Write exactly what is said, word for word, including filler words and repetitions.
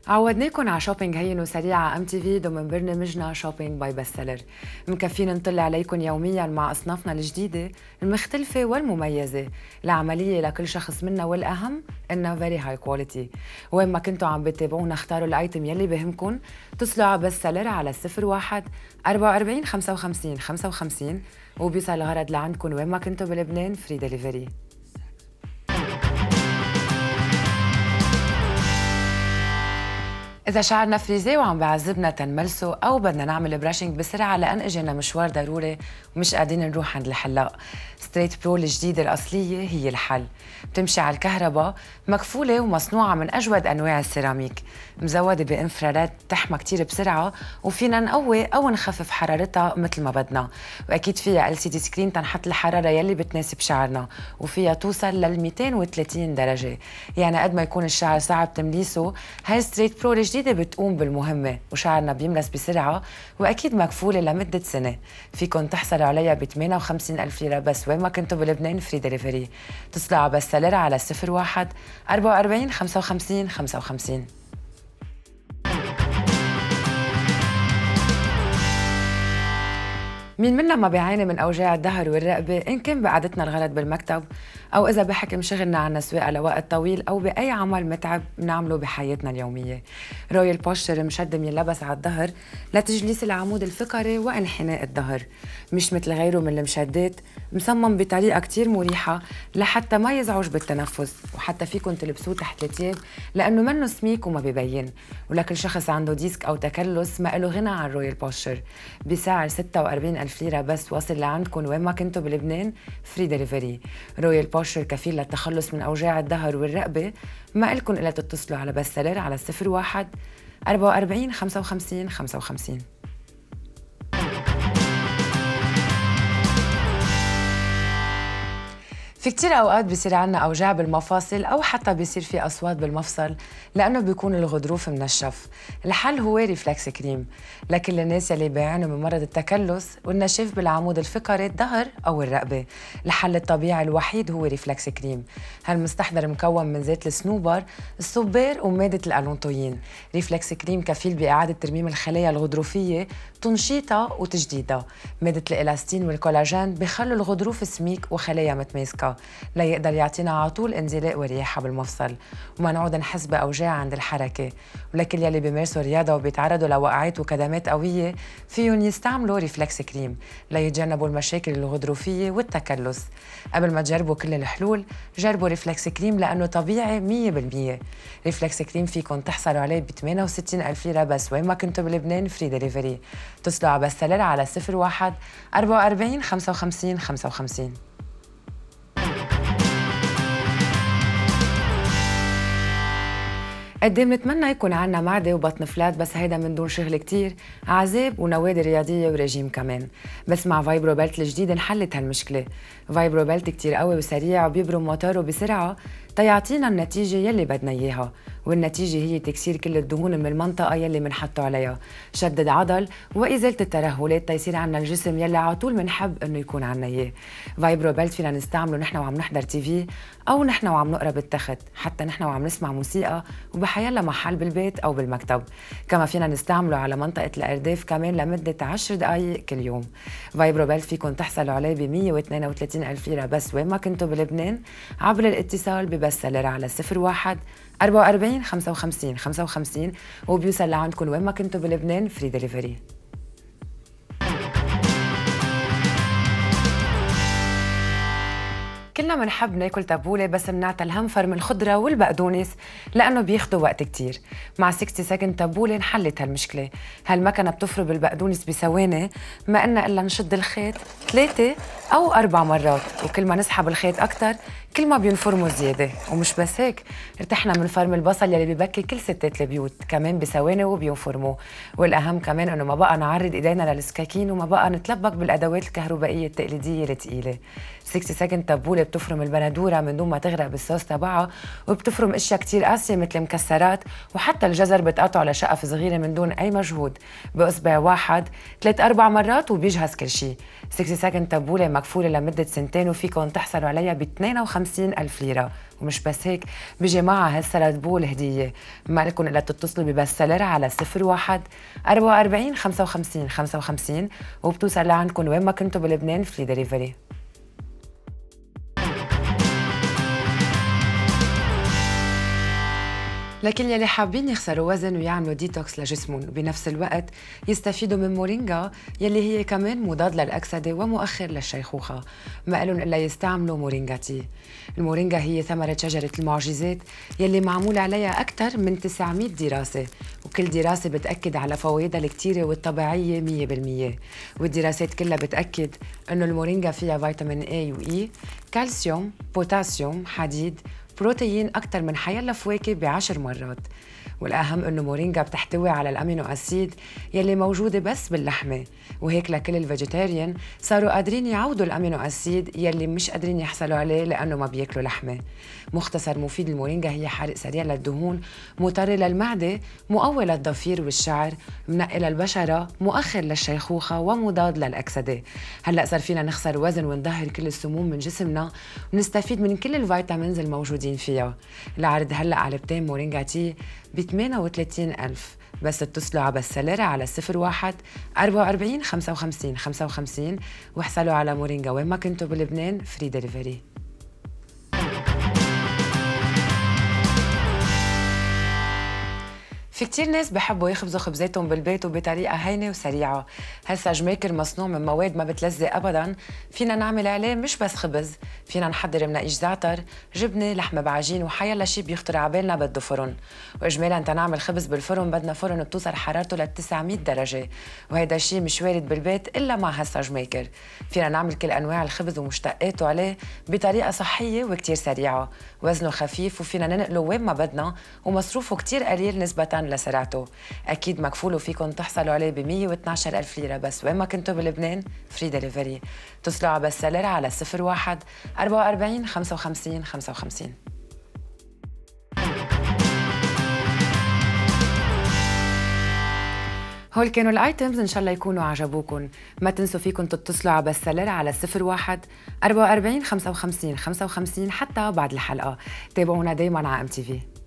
عودناكم على شوبينج هين وسريع على ام تي في ضمن برنامجنا شوبينج باي بستسيلر. مكفينا نطل عليكم يوميا مع اصنافنا الجديده المختلفه والمميزه، العمليه لكل شخص منا والاهم انها فيري هاي كواليتي. وين ما كنتوا عم بتابعونا اختاروا الايتم يلي بهمكم، اتصلوا على بستسيلر على صفر واحد أربعة وأربعين خمسة وخمسين خمسة وخمسين وبيوصل الغرض لعندكم وين ما كنتوا بلبنان فري دليفري. إذا شعرنا فريزي وعم بعذبنا تنملسه أو بدنا نعمل براشنج بسرعة لأن إجينا مشوار ضروري ومش قادرين نروح عند الحلاق، ستريت برو الجديدة الأصلية هي الحل. بتمشي على الكهرباء، مكفولة ومصنوعة من أجود أنواع السيراميك، مزودة بإنفرارات بتحمى كتير بسرعة وفينا نقوي أو نخفف حرارتها مثل ما بدنا، وأكيد فيها إل سي دي سكرين تنحط الحرارة يلي بتناسب شعرنا، وفيها توصل لل مئتين وثلاثين درجة، يعني قد ما يكون الشعر صعب تمليسه هاي ستريت برو الجديدة بتقوم بالمهمة وشعرنا بيملس بسرعة وأكيد مكفولة لمدة سنة. فيكن تحصلوا عليها ب ثمانية وخمسين ألف ليرة بس وين ما كنتوا بلبنان فري دليفري. اتصلوا على بستسيلر على صفر واحد أربعة وأربعين خمسة وخمسين خمسة وخمسين. مين منا ما بيعاني من أوجاع الظهر والرقبة إن كان بقعدتنا الغلط بالمكتب أو إذا بحكم شغلنا عنا سواقة لوقت طويل أو بأي عمل متعب بنعمله بحياتنا اليومية. رويال بوستشر مشد ينلبس على الظهر لتجليس العمود الفقري وانحناء الظهر، مش مثل غيره من المشدات، مصمم بطريقة كتير مريحة لحتى ما يزعج بالتنفس، وحتى فيكن تلبسوه تحت الثياب لأنه منه سميك وما ببين. ولكل شخص عنده ديسك أو تكلس ما له غنى عن رويال بوستشر، بسعر ستة وأربعين ألف ليرة بس واصل لعندكم وين ما كنتوا بلبنان فري دليفري. رويال بوستشر كفيل للتخلص من أوجاع الظهر والرقبة. ما إلكن إلا تتصلوا على بستسيلر على صفر واحد أربعة وأربعين خمسة وخمسين خمسة وخمسين. في كتير أوقات بيصير عنا أوجاع بالمفاصل أو حتى بيصير في أصوات بالمفصل لأنه بيكون الغضروف منشف. الحل هو ريفلكس كريم لكل الناس يلي بيعانوا من مرض التكلس والنشاف بالعمود الفقري الظهر أو الرقبة. الحل الطبيعي الوحيد هو ريفلكس كريم. هالمستحضر مكون من زيت الصنوبر، الصبار ومادة الألونتوين. ريفلكس كريم كفيل بإعادة ترميم الخلايا الغضروفية، تنشيطها وتجديدها. مادة الإلاستين والكولاجين بخلوا الغضروف سميك وخلايا متماسكة ليقدر يعطينا على طول انزلاق ورياحة بالمفصل وما نعود نحس بأوجاع عند الحركة. ولكل يلي بيمارسوا رياضة وبيتعرضوا لوقعات وكدمات قوية فيهم يستعملوا ريفلكس كريم ليتجنبوا المشاكل الغضروفية والتكلس. قبل ما تجربوا كل الحلول جربوا ريفلكس كريم لأنه طبيعي مية بالمية. ريفلكس كريم فيكم تحصلوا عليه ب ثمانية وستين ألف ليرة بس وين ما كنتوا بلبنان فري دليفري. اتصلوا على بستسيلر على صفر واحد أربعة وأربعين خمسة وخمسين خمسة وخمسين. قد ايه بنتمنى يكون عنا معدة وبطن فلات، بس هيدا من دون شغل كتير، عذاب ونوادي رياضية ورجيم كمان. بس مع فايبرو بيلت الجديد انحلت هالمشكلة. فايبرو بيلت كتير قوي وسريع وبيبرم موتوره بسرعة تيعطينا النتيجة يلي بدنا إياها، والنتيجة هي تكسير كل الدهون من المنطقة يلي منحطه عليها، شدد عضل وإزالة الترهلات تيصير عنا الجسم يلي على طول منحب إنه يكون عنا إياه. فايبرو بيلت فينا نستعمله نحن وعم نحضر تي في أو نحن وعم نقرا بالتخت، حتى نحن وعم نسمع موسيقى وبحيلا محل بالبيت أو بالمكتب. كما فينا نستعمله على منطقة الأرداف كمان لمدة عشر دقايق كل يوم. فايبرو بيلت فيكم تحصلوا عليه ب مية واثنين وثلاثين ألف ليرة بس وين ما كنتوا بلبنان عبر الاتصال ببستسيلر على صفر واحد أربعة وأربعين خمسة وخمسين خمسة وخمسين وبيوصل لعندكم وين ما كنتوا بلبنان فري دليفري. كلنا منحب ناكل تبولة بس منعطى الهم فرم الخضرة والبقدونس لأنه بياخدوا وقت كتير. مع ستين سكند تبولة انحلت هالمشكلة. هالمكنة بتفرم البقدونس بثواني، ما قلنا إلا نشد الخيط ثلاثة أو أربع مرات، وكل ما نسحب الخيط أكتر كل ما بينفرموا زيادة. ومش بس هيك، ارتحنا من فرم البصل يلي ببكي كل ستات البيوت كمان بثواني وبينفرموا. والأهم كمان إنه ما بقى نعرض إيدينا للسكاكين وما بقى نتلبك بالأدوات الكهربائية التقليدية الثقيلة. ستين سكند تبولة بتفرم البندورة من دون ما تغرق بالصوص تبعها، وبتفرم اشياء كتير قاسية مثل مكسرات، وحتى الجزر بتقطعه لشقف صغيرة من دون أي مجهود بإصبع واحد ثلاث أربع مرات وبيجهز كل شيء. ستين سكند تبولة مكفولة لمدة سنتين وفيكم تحصلوا عليها ب اثنين وخمسين وخمسين ألف ليرة. ومش بس هيك، بيجي معها هالسرد بول هدية. ما لكم إلا تتصلوا ببس سلر على صفر واحد أربعة وأربعين خمسة وخمسين خمسة وخمسين وبتوصل لعندكم وين ما كنتوا بلبنان فري دليفري. لكن يلي حابين يخسروا وزن ويعملوا ديتوكس لجسمهم وبنفس الوقت يستفيدوا من مورينجا يلي هي كمان مضاد للأكسدة ومؤخر للشيخوخة، ما قالن إلا يستعملوا مورينجا تي. المورينجا هي ثمرة شجرة المعجزات يلي معمول عليها أكثر من تسعمية دراسة، وكل دراسة بتأكد على فوائدها الكتيرة والطبيعية مية بالمية. والدراسات كلها بتأكد إنه المورينجا فيها فيتامين A و E، كالسيوم، بوتاسيوم، حديد، بروتين أكثر من حيلا فواكه بعشر مرات. والأهم إنه مورينجا بتحتوي على الأمينو أسيد يلي موجودة بس باللحمة، وهيك لكل الفيجيتيريان صاروا قادرين يعوضوا الأمينو أسيد يلي مش قادرين يحصلوا عليه لأنه ما بياكلوا لحمة. مختصر مفيد المورينجا هي حرق سريع للدهون، مطر للمعدة، مقوي للضفير والشعر، منقي للبشرة، مؤخر للشيخوخة ومضاد للأكسدة. هلأ صار فينا نخسر وزن ونطهر كل السموم من جسمنا ونستفيد من كل الفيتامينز الموجودين فيها. العرض هلأ علبتين مورينجا تي ب ثمانية وثلاثين ألف، بس اتصلوا على بسلرة على صفر واحد أربعة وأربعين خمسة وخمسين خمسة وخمسين واحصلوا على مورينجا وين ما كنتوا بلبنان فري دليفري. في كتير ناس بحبوا يخبزوا خبزاتهم بالبيت وبطريقة هينة وسريعة. هالساج ميكر مصنوع من مواد ما بتلزق أبداً، فينا نعمل عليه مش بس خبز، فينا نحضر مناقيش زعتر، جبنة، لحمة بعجين وحيلا شي بيخطر عبالنا بده فرن. وإجمالاً تنعمل خبز بالفرن بدنا فرن بتوصل حرارته ل تسعمية درجة، وهيدا الشي مش وارد بالبيت إلا مع هالساج ميكر. فينا نعمل كل أنواع الخبز ومشتقاته عليه بطريقة صحية وكتير سريعة، وزنه خفيف وفينا ننقله وين ما بدنا ومصروفه كتير قليل نسبة لسرعته. أكيد مكفول وفيكن تحصلوا عليه ب مية واثناشر ألف ليرة بس وين ما كنتوا بلبنان فري دليفري. اتصلوا على بسلرة على صفر واحد أربعة وأربعين خمسة وخمسين خمسة وخمسين. هول كانوا الايتمز، ان شاء الله يكونوا عجبوكم. ما تنسوا فيكم تتصلوا على بسلرة على صفر واحد أربعة وأربعين خمسة وخمسين خمسة وخمسين حتى بعد الحلقة. تابعونا دايما على ام تي في.